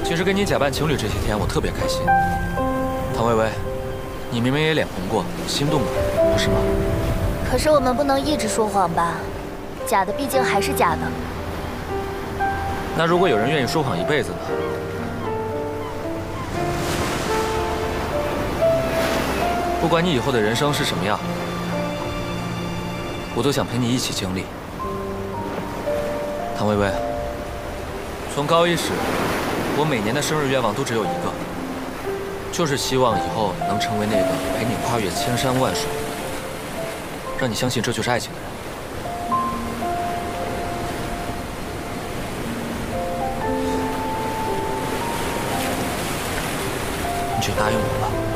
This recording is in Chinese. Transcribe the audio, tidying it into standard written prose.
其实跟你假扮情侣这些天，我特别开心。唐薇薇，你明明也脸红过，心动过，不是吗？ 可是我们不能一直说谎吧？假的毕竟还是假的。 那如果有人愿意说谎一辈子呢？不管你以后的人生是什么样，我都想陪你一起经历。唐薇薇，从高一时，我每年的生日愿望都只有一个，就是希望以后能成为那个陪你跨越千山万水，让你相信这就是爱情的人。你就答应我吧。